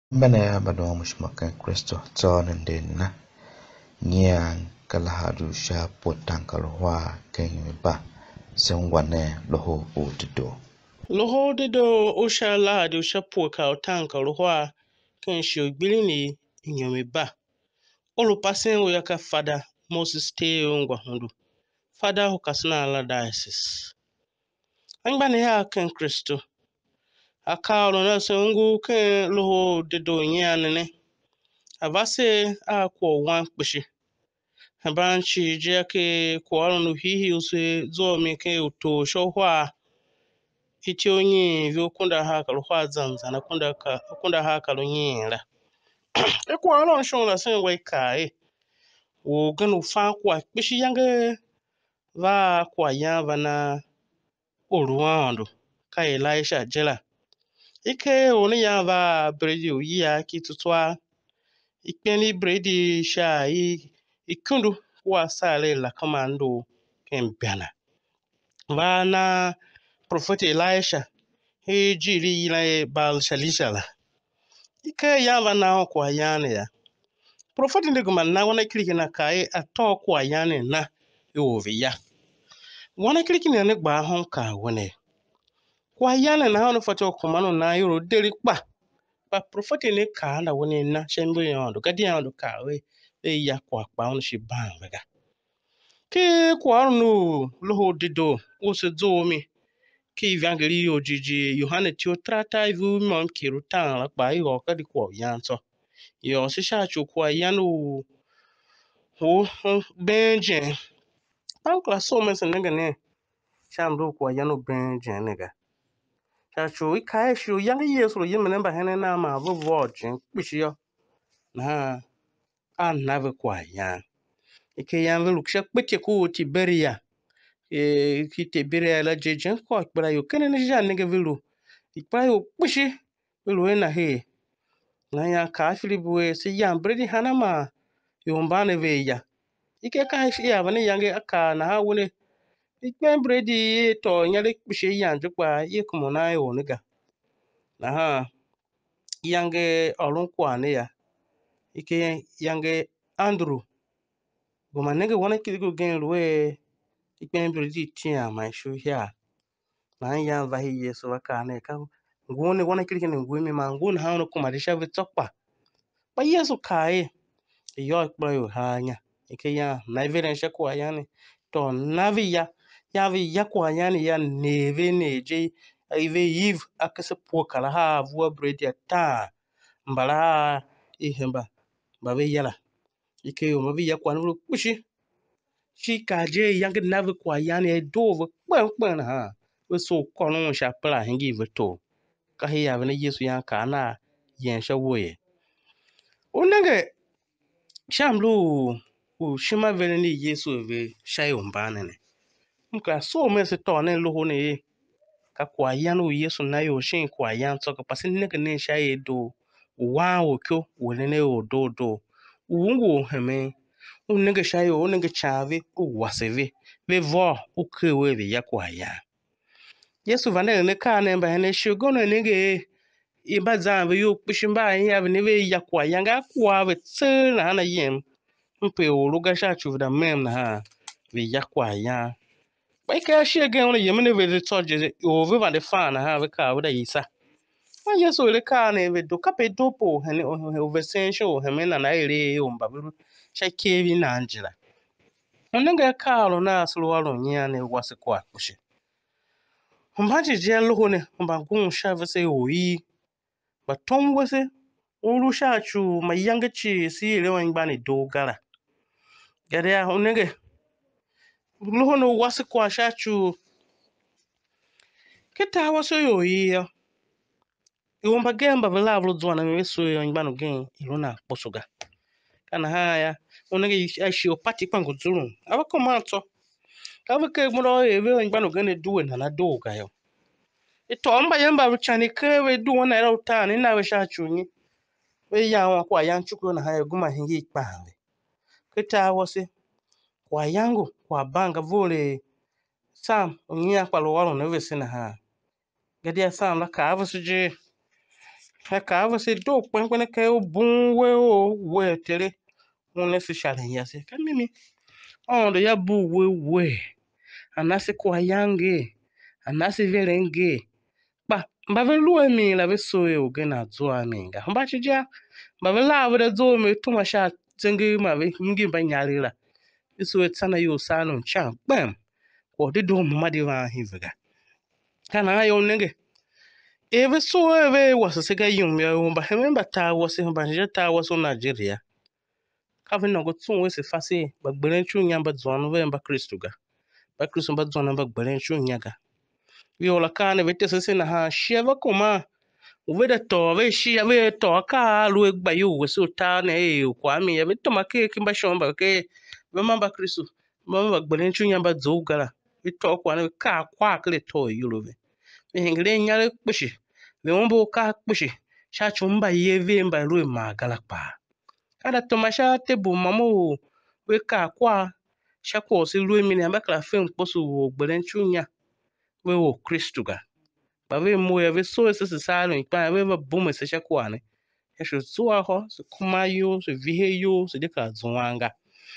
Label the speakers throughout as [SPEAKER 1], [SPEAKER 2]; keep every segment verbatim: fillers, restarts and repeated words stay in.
[SPEAKER 1] Mbana badon mushmakan Kristo tsonin na nyan kalahadu sha potang kalwa kenyu ba sen wane Lohodedoo.
[SPEAKER 2] Lohodedoo usha Lahadi usha puka utanka ruhwa kan Shie Gbilinii Inyom ba. Olu pasen yaka Fada Moses Terungwa Hundu. Fada hukasina la Diocese. Angbani ya kan Kristo. Akaro na sengu kan Lohodedoo nyanene. Avase a kwa wan kpishi. Habanchi jake kwa alonu hihi use zo meke uto shohwa. Iti onye vi okunda haka luhwa zanza na kunda ka kunda haka lunyela. E kwa alon shon la sen wai kai. Wo ganu fa kwa kpishi yange va kwa yava na oruando. Ka Elisha jela. Ike oni yava bredi uya kitutwa. Ikpeni bredi sha i ikundu wa sale la komando kembiana. Va na Prophet Elisha. He jiri ila bal shalishala. Ike yava na kwa yane ya. Prophet ndiguma na wana kliki na kai ato kwa yane na yovi ya. Wana kliki na negba hon ka wane. Kwa yane na hano fato kumano na yoro deri kwa. Ba prophet ne ka na wane na shembe yondo. Gadi yondo ka we. E ya kwa kwa ono shi banga. Ke kwa ono Lohodedoo ose zomi. Ki evangeli ojiji Yohane tio trata ivu mom kirutan la ba yo ka di kwa yanto. Yo si sha chu kwa yanu ho benje. Pankla so men sen nega ne. Shamdo kwa yanu benje nega. Sha chu ikai shu yang yesu yim nemba hene na ma vo vodje bishiyo. Na an nave kwa yan. Ike yan ve luksha kwete ku Tiberia. E ki Tiberia la jejen kwa kpra yo kene ne jan nega velu. Ikpa yo bishi velu na he. Na ya ka filibuwe si yan bredi hanama yombane ve ya. Ike ka shi ya bane yange aka na ha wune. Ikpe bredi to nyale bishi yan jukwa ye kumona yo niga. Na ha yange olun kwa ne ya. Ike yange Andrew. Goma nege wana kiligo gen luwe. Ikpe bredi tiya ma shu ya. Na yan vahi yesu waka ne ka. Ngone wana kiligo ne ngwemi ma ngone ha wana kumadisha vitokpa. Ba yesu kae. Iyo ikpra yo hanya. Ike ya na evidence kwa yani. To navi ya. Yavi ya kwa yani ya neve neje. Ive yiv akase po kala ha vuwa bredi ya ta. Mbala ha ihemba. Babe yala. Ike yo mavi ya kwa nvulu kushi. Chika je yange navi kwa yani ya dove kwen kwen ha. We so kono shapela hingi veto. Kahi ya vene yesu ya kana yensha woye. Unenge Shamlu u shima vele ni yesu ve shayo mbane ne. Mka so me se to ne loho ne ka kwa yanu yesu na yo shin kwa yan so ka pasin ne ne shaye do wa o kyo wele ne o do do. Ungu heme unenge shayo unenge chave u waseve ve vo u krewe ve ya kwa ya. Yesu vane ne ka ne mba ne shugono nege iba zambe yo pishimba ya ne ve ya kwa yanga kwa ve tsena na yem. Mpe oluga sha chuvda mem na ha vi yakwa ya ba ka shi again wona yemne ve de toje o ve van de fan ha ve ka wo da isa ma yeso le ka na ve do ka pe do po hene o ve sensho he me na na ere o mba bru sha kevi na anjira onanga ka ro na aslo aro nya ne wase kwa kushi mba ji je lo ne mba gun sha ve se o yi ba tom wase olu sha chu ma yanga chi si le wan ba ne do gara gade ya onenge Lohono wasi kwa shachu. Kita waso yo iyo. Iwomba gemba vila vlo zwana meweso yo njibano gen. Ilona posuga. Kana haya. Onege aishi opati kwa nguzuru. Awa komanto. Kawa ke mwuro ewe njibano gene duwe na na doga yo. Ito amba yamba wichani kewe duwe na ila utani. Ina we shachu nyi. We ya wakwa yanchuku na haya guma hingi ikpahave. Kita wasi. Kwa yangu. Kwa banga vole. Sam, unyia kwa lo walo newe sina ha. Gadi ya sam la ka avasuje Haka você do kwenkwen ka o bun we o we tere one se shale ya se ka mimi on ya bu we we anase kwa yange anase verenge ba mbave luwe mi la ve so e o gena zo aminga mba chija mbave la ve zo me tuma sha zengi ma ve ngi ba nyali la iso etsana yo sanu chan bam ko de do mama de wa hiviga kana yo nenge eve so eve wasa se ga yum ya mba hemba ta wasa mba je ta wasa Nigeria ka ve no go tun we se fase ba gberen chu nya ba zon ve mba Kristo ga ba Kristo ba zon ba gberen chu nya ga wi ola kana ve te se na ha sheva kuma uve da to ve shi ya ve to ka lu gba yo we so ta na e kwa mi ya ve to ma ke ki ba shomba ke ve mba Kristo ba ba gberen chu nya ba zo ga la vi to kwa na ka kwa kle to yuro ve ngire nyare kpishi ve wombo ka kpishi sha chumba ye ve mba lu ma gala pa kada to ma sha tebu mamo we ka kwa sha ko si lu mi na ba kla fe mposo wo gberen chunya we wo Kristo ga ba ve mo ya ve so se se sa no pa ve ba bu me se sha kwa ne ya sho so a ho se kuma yo se vi he yo se de ka zwanga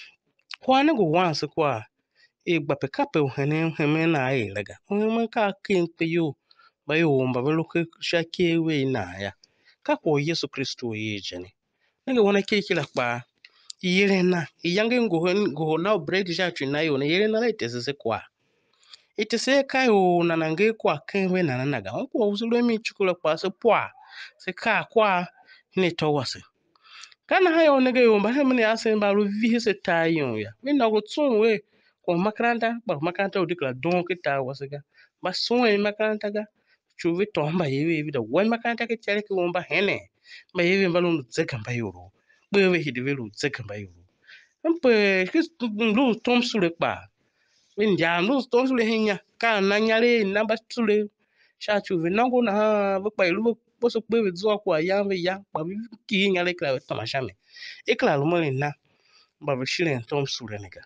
[SPEAKER 2] kwa ne go wan se kwa e gba pe ka pe hene hene na e lega o me ka kin pe yo ba yo mba ba lo ke sha ke we na ya ka ko Yesu Kristo ye jeni ne wona ke kila pa yere na yange ngo ngo na bread ja twi na yo ne yere na ite se kwa ite se ka yo na nange kwa ken we na na ga ko usulo mi chukula kwa se kwa se ka kwa ne to wase kana hayo ne ga yo ba hemne ase ba lo vi se ta yo ya we na go tun we ko makaranta ba makaranta odikla don ke ta wase ga ba so e makaranta ga chuvi to ba yewe bi da wai makaranta ke tare ke won ba hene ba yewe ba lo tseka ba yoro be we hidi we lo tseka ba yoro mpe ke lu tom sule pa win ja lu tom sule hinya ka na nyare na ba sule sha chuvi na go na ha ba pa lu bo so pe we zo kwa ya we ya ba bi ki nyare kla we tama shame e kla lu mo na ba bi shile tom sule ne ga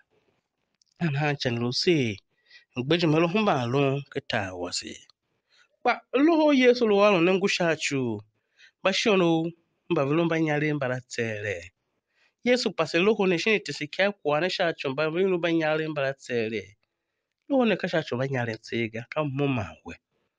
[SPEAKER 2] an ha chan lo se gbeje melo humba lo ke ta wase ba lo ho yesu lo walo ne ngusha chu ba shono mba vilo mba nyale mbara tsere yesu pase lo ho ne shini tisikia kwa ne sha chu mba vilo mba nyale mbara tsere lo ho ne ka sha chu mba nyale tsega ka muma we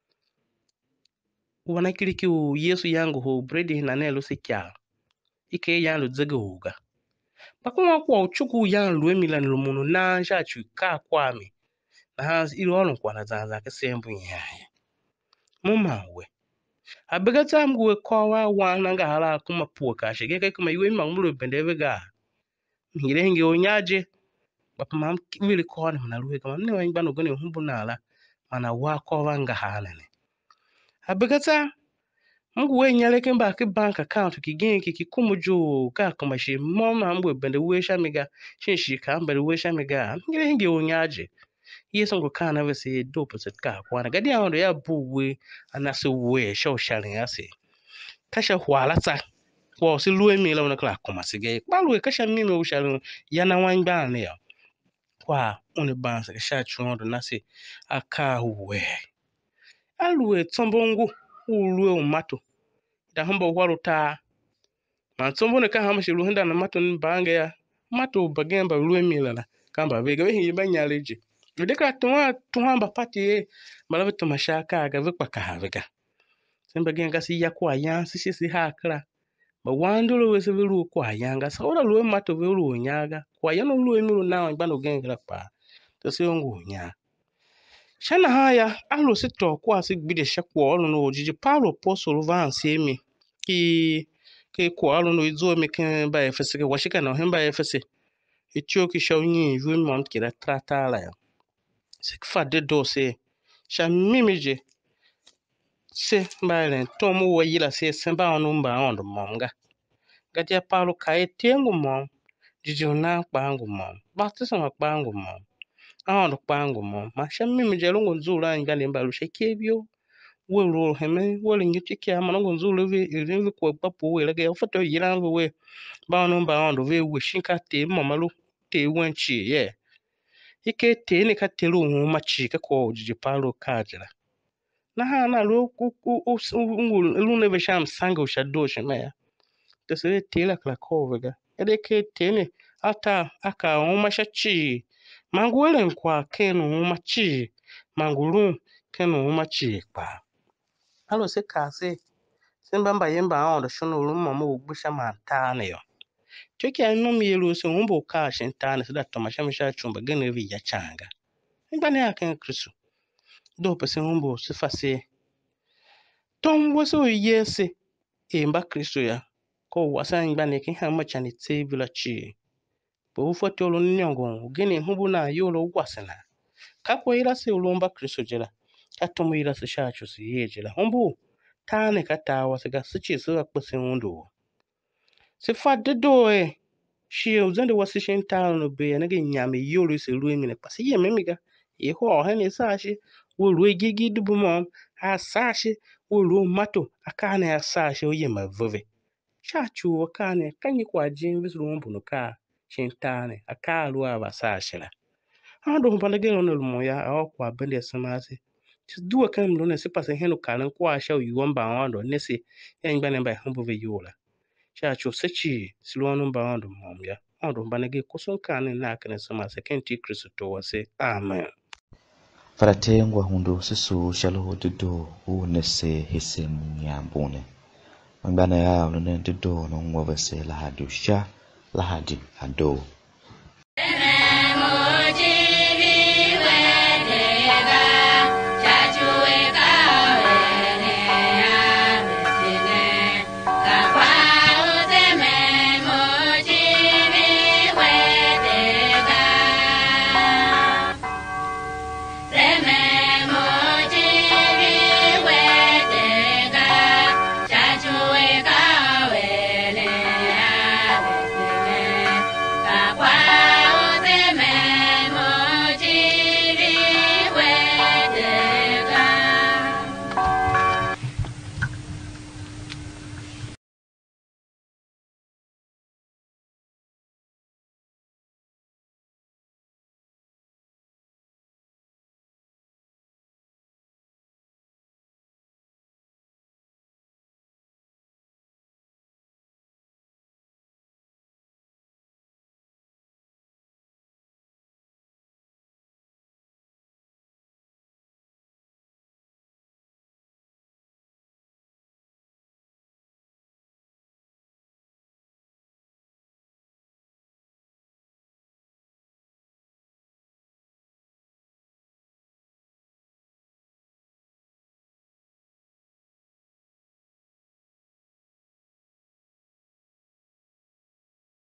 [SPEAKER 2] wana kiliki u yesu yangu ho bredi na ne lo sikya ike yan lo dzege uga ba kuma kwa uchuku yan lo emila lo munu na sha chu ka kwa mi na ha ilo ono kwa na zanza ke sembu nyaye muma we abega tam gwe kowa wana nga hala kuma puka shige kai kuma iwe ma mulo bendeve ga ngire nge onyaje bapa mam wili ko na na ruhe kama ne wa ngba gone humbu nala mana wa ko nga hala ne abega ta mgu we nyale ke mba ke bank account ki gen ki ki kumujo ka kuma shi mo ma mbu bende we sha miga shin shi ka mbere we sha miga ngire nge onyaje yeso ngo kana we se do poset ka kwa na gadi ando ya buwe anase we sho shale ase kasha hwala tsa kwa si luwe mi la wana kala kuma sige kwa luwe kasha mimi ushalu yana wangba ne ya kwa une bansa kasha chuondo nasi aka uwe aluwe tsombongu uluwe umato da hamba walu ta ma tsombo ne ka hama shi luhenda na mato nbange ya mato bagemba luwe mi la kamba vega wehi banyaleje deka tuwa tuhamba pati malawe tumashaka ga vekpa ka vega semba genga si yakwa yan si si hakra ba wandulo we se velu kwa yanga sa ora lo mato velu nyaga kwa yano lo emiru na ngba no genga pa to se ngo nya shana haya alo se to kwa se gbide shakwa olo no ojiji paulo apostle van semi ki ke kwa alo no izo me ken ba efese ke washika no hemba efese itio ki shawnyi yu mont ki da trata la ya se Fada do se sha mimije se mbalen tomu wa yila se semba onu mba ondo monga gadia paulo kai tengu mom jijuna kpangu mom baptism kpangu mom ahondo kpangu mom ma sha mimije longo nzula ngale mbalu shekebio welo heme wele ngiti kya manongo nzula vi ili ko papu we lege foto yila we ba onu mba ondo ve we shinka te mamalu te wenchi ye ike te ne ka telu machi ka ko jiji paulo kajira na ha na lu ku ku lu ne vesham sango shado shemaya to se tela kla kovega ede ke tene ata aka uma shachi manguelen kwa kenu uma chi mangulu kenu uma chi pa alo se kase simbamba yemba ondo shono lu mama ugbusha mantane yo choki anu mielu se umbo ka shintane se da toma shamisha chumba gene vi ya changa ngane akan kristo do pese umbo se fase tom waso yese e mba kristo ya ko wasa ngane ki ha machani tevila chi bo ufoto lo nyongo gene hubu na yolo wasana kapo ira se ulomba kristo jela katomo ira se shacho se yejela humbu tane katawa se ga sichi se akpese undo se Fada do e Shie uzende wasishin talo no be na nyame yolo se ruwe mine pasi ye memiga ye ho he ne sashi wo ruwe gigi dubu mom a sashi wo ruwe mato akane a sashi o ye ma vove shachu akane kanyi kwa jin vis ruwe mpuno ka shintane aka ruwa ba sashi la ando mpana gelo no lumo ya a kwa bende samasi duwa kan mlo ne se pasi henu kalen kwa sha yuwamba ando nesi ya ngbane mba humbo ve yola chacho sechi silwanu ba wandu momya wandu banage kusun kane na kane sama sekenti kristo wase amen
[SPEAKER 1] Fada Terungwa Hundu sisu Lohodedoo u nese hise mnyambune. Mbana ya ulune dido no ngwavese Lahadi Shie Lahadi ado.